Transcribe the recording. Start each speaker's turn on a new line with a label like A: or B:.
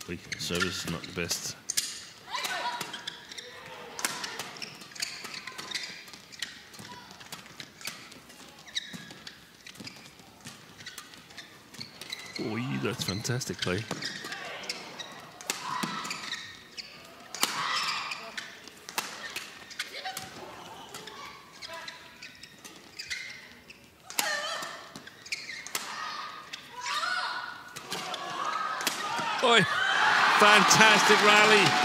A: Service is not the best. Oh, that's fantastic play. Boy, fantastic rally.